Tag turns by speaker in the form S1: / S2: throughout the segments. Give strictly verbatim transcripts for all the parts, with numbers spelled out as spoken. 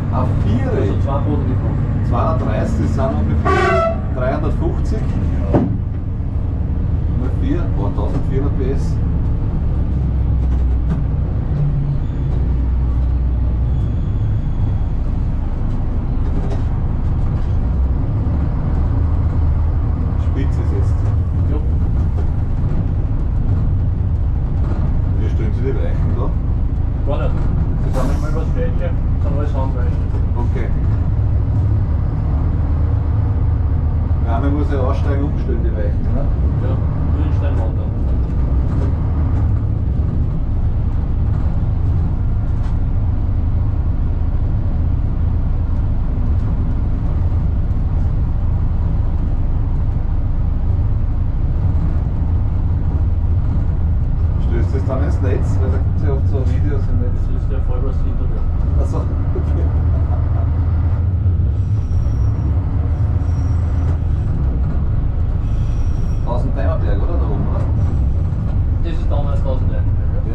S1: Auf vier?
S2: Also zwei Boden gekommen.
S1: zweihundertdreißig, das sind ungefähr dreihundertfünfzig. Mal vier, oh, eintausendvierhundert P S. Spitz ist jetzt.
S2: Ja.
S1: Wie stellen Sie die Weichen da?
S2: Gar nicht. Das sind nicht mal was Welche, das sind alles Handweichen.
S1: Okay. Ja, man muss ja aussteigen, umstellen die Weichen, ne?
S2: Ja, Grünstein wandern.
S1: Stößt das dann ins Netz? Weil da gibt es ja oft so Videos im Netz.
S2: Das ist der Fall, was hinter mir.
S1: Achso, okay. tausend Timerberg, oder? Da oben, oder?
S2: Das ist damals tausend Euro.
S1: Ja.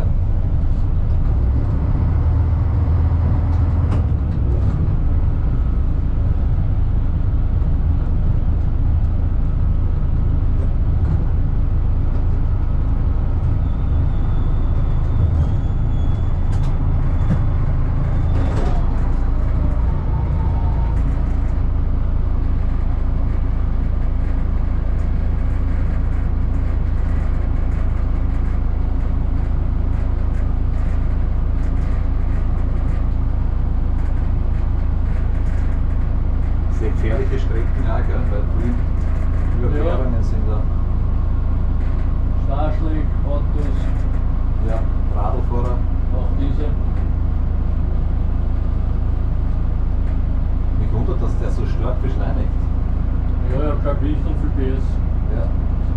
S1: Sehr gefährliche Strecken, ja, gell, weil viel Überquerungen sind da.
S2: Starschläge, Autos,
S1: Ja, Radlfahrer.
S2: auch diese.
S1: Mich wundert, dass der so stark beschleunigt.
S2: Ja, ja, kein Gewicht und viel P S.
S1: Ja.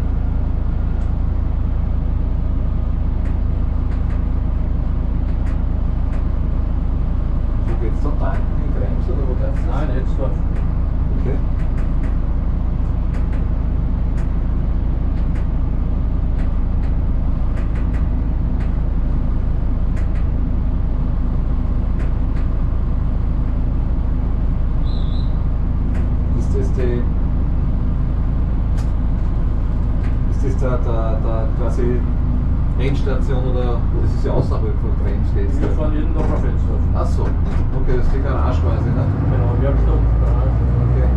S1: So geht's da tanken in Krems oder wo geht's das?
S2: Nein, Hetzdorf.
S1: Okay. Ist das die. Ist das der, der, der quasi Endstation oder das ist ja außerhalb von Krems jetzt?
S2: Wir fahren jeden Tag auf Hetzdorf.
S1: Ach so, okay, das ist die Garage quasi, ne?
S2: Genau, Werkstatt, Garage.
S1: Okay.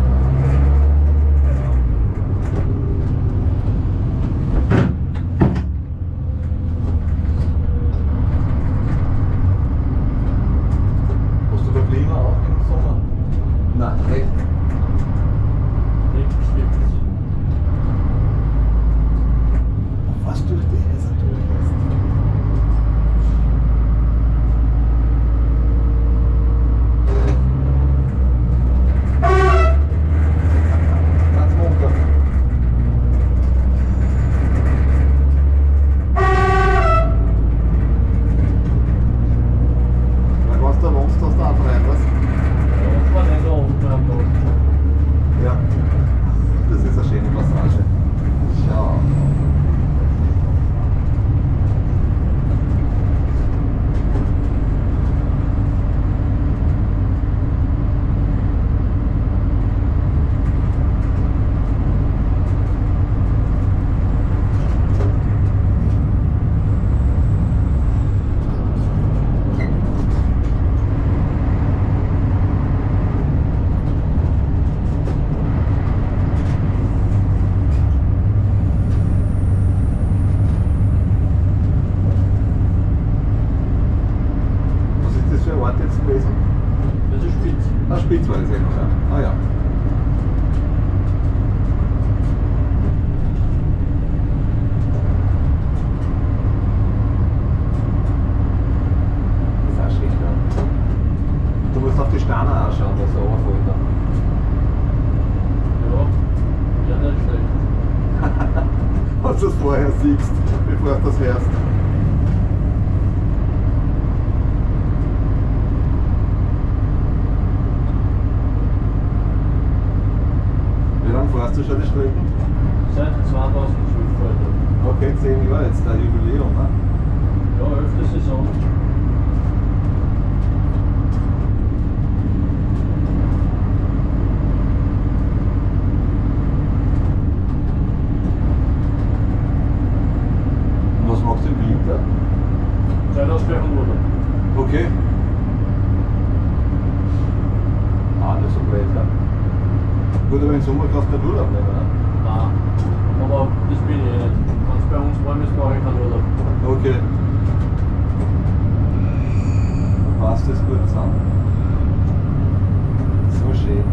S1: Hast du da Klima auch im Sommer? Nein, echt.
S2: Nichts wirklich.
S1: Was durch die Häuser durchlässt. Ganz munter. Weil was da wohnst, hast du auch rein, was?
S2: Ja, ich war nicht da unten am Tag.
S1: Ja. Das ist eine schöne Passage. Schau. Was ist das für ein Ort jetzt gewesen?
S2: Das ist spitz.
S1: Ah, Spitz war das eigentlich. Ah ja. Das ist auch schön, ja. Du musst auf die Steine anschauen, was da runterfällt. dann.
S2: Ja, ja, nicht schlecht.
S1: Was du es vorher siehst, bevor du das hörst. Wie lange fährst du schon die Strecken?
S2: Seit zweitausendzwölf fahre ich da.
S1: Okay, zehn Jahre jetzt, der Jubiläum, ne?
S2: Ja, elfte Saison.
S1: Gut, aber im Sommer kannst du nicht Urlaub nehmen, ne?
S2: Nein. Aber das bin ich eh nicht. Wenn es bei uns warm ist, brauche ich keinen Urlaub.
S1: Okay. Passt das gut zusammen. So schön.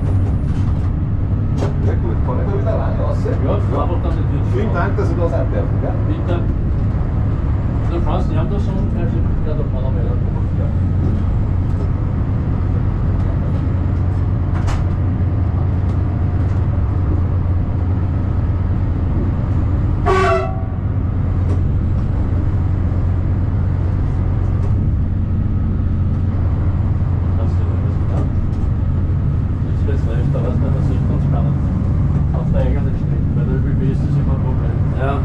S1: Ja gut, kann ich mal wieder rein raus?
S2: Ja, einfach dann die Tür zu.
S1: Vielen Dank, dass wir da sein dürfen, gell?
S2: Bitte. Du kannst nicht das so, ja, da kann er mehr kommen. Ja. Ja.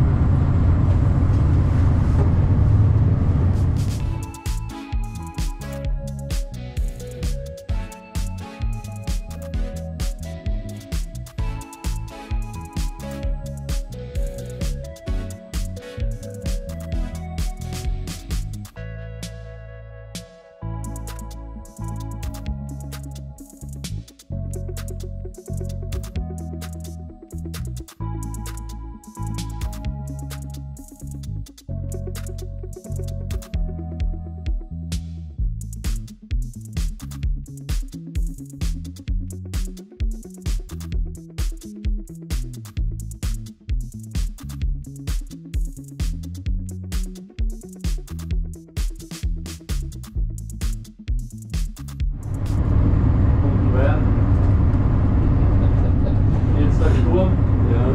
S2: Jetzt der Sturm.
S1: Ja.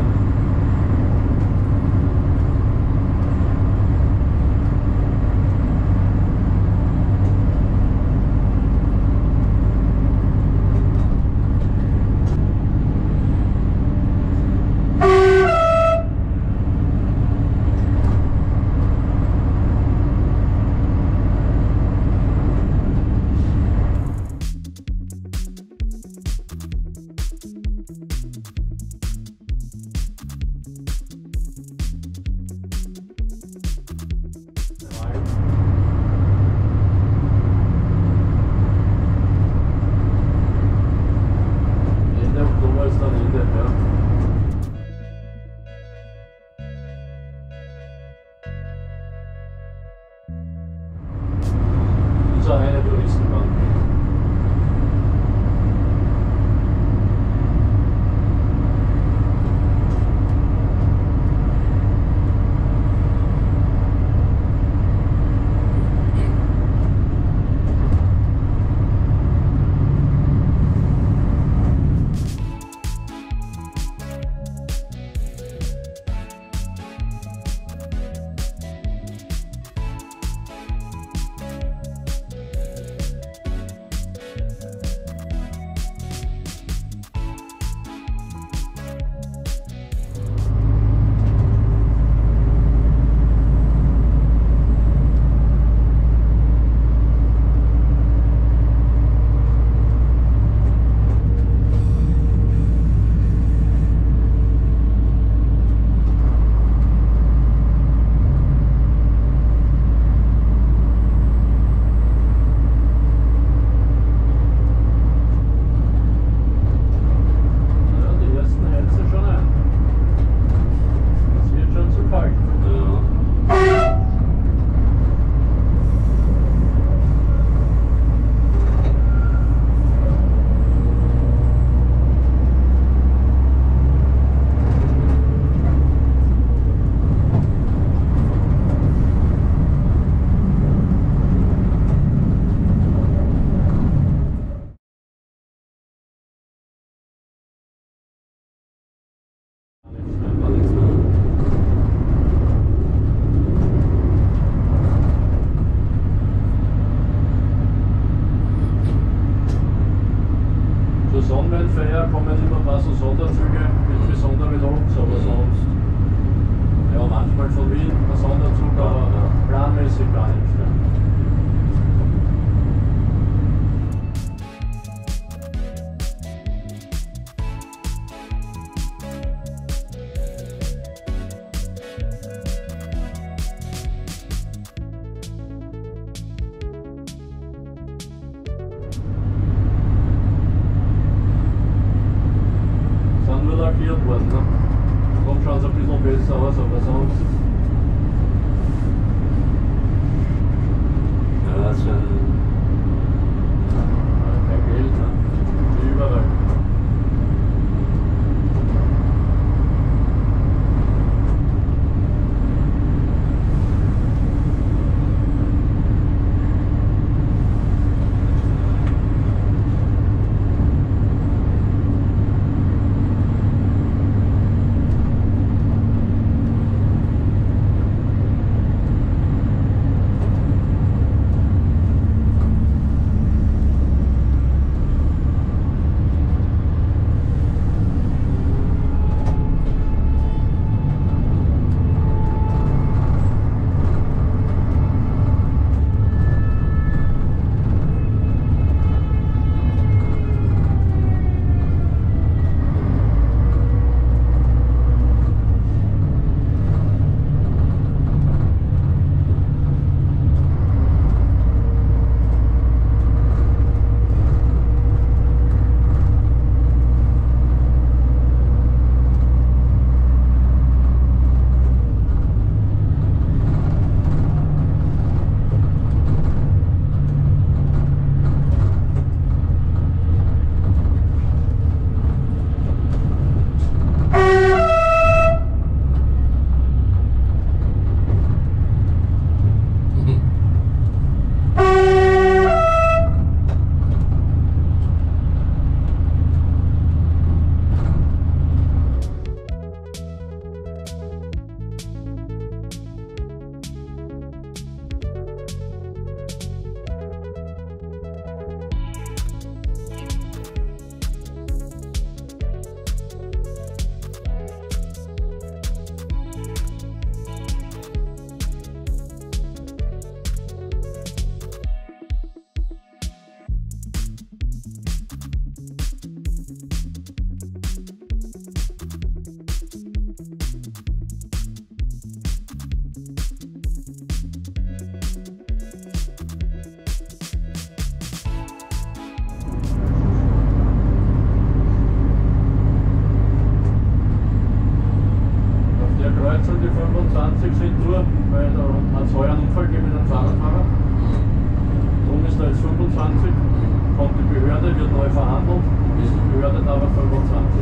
S2: Ende Oktober ist dann Ende, ja. Unser eine Touristenbank. Ja, die ersten heizen schon ein. Es wird schon zu kalt.
S1: Ja. Nichts mehr.
S2: Zur Sonnenwendfeier kommen immer ein paar so Sonderzüge mit besonderen Loks, aber sonst, ja, manchmal von Wien ein Sonderzug, aber planmäßig gar nicht. Ja. restauriert worden. Ne? Darum schaut es ein bisschen besser aus, aber sonst.
S1: Ja, das ist schon.
S2: Kein Geld, ne? Wie überall. Die fünfundzwanzig sind nur, weil da hat es heuer einen Unfall gegeben mit einem Fahrradfahrer. Darum ist da jetzt fünfundzwanzig. Kommt die Behörde, wird neu verhandelt, ist die Behörde da aber fünfundzwanzig.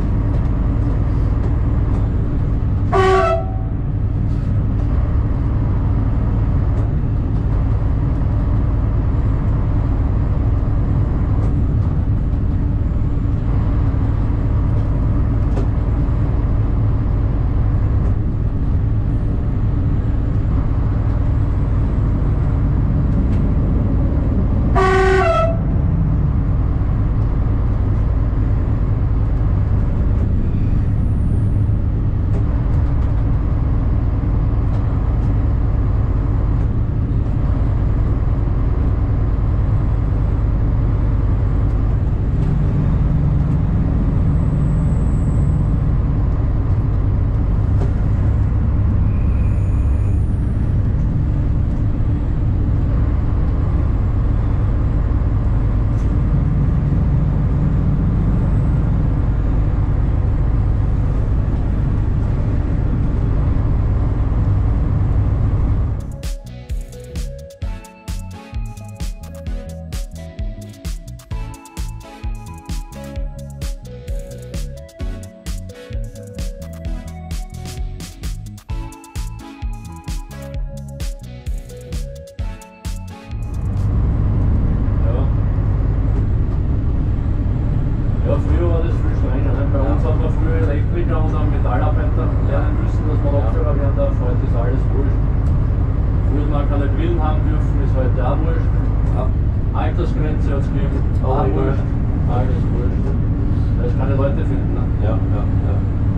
S2: Elektriker und einen Metallarbeiter lernen müssen, dass man Lokführer werden darf. Heute ist alles wurscht. Früher man keine Brillen haben dürfen, ist heute auch wurscht. Ja. Altersgrenze hat es gegeben, auch wurscht. Alles wurscht. Weil es keine Leute finden. Ne?
S1: Ja, ja, ja.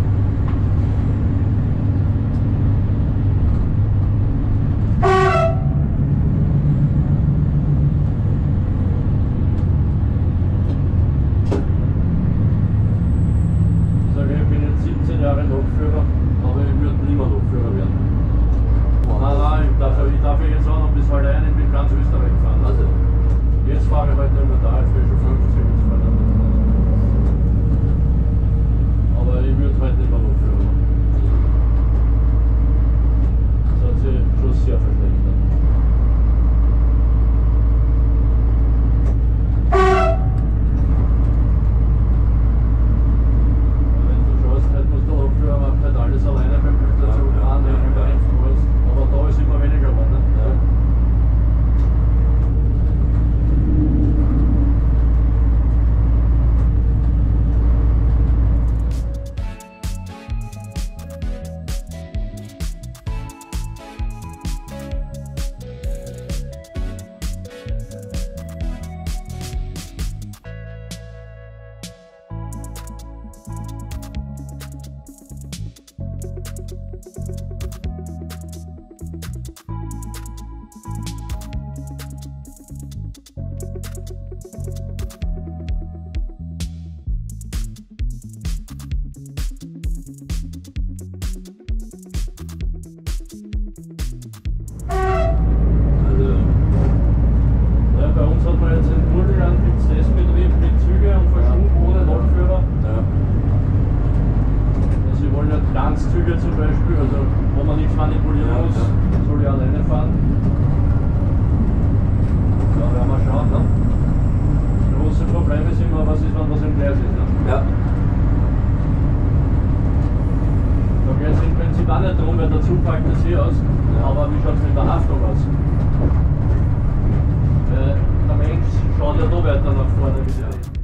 S2: Jahre Lokführer, aber ich würde nicht mehr Lokführer werden. Nein, nein, ich darf, ich darf jetzt auch noch bis Hallein in ganz Österreich fahren. Also, jetzt fahre ich halt nicht mehr da, ich bin schon fünfzig. was ist, wenn was im Gleis ist. Ne?
S1: Ja.
S2: Da geht es im Prinzip auch nicht darum, weil der Zug fällt das hier aus, ja. Aber wie schaut es mit der Haftung aus? Äh, der Mensch schaut ja da weiter nach vorne wie der.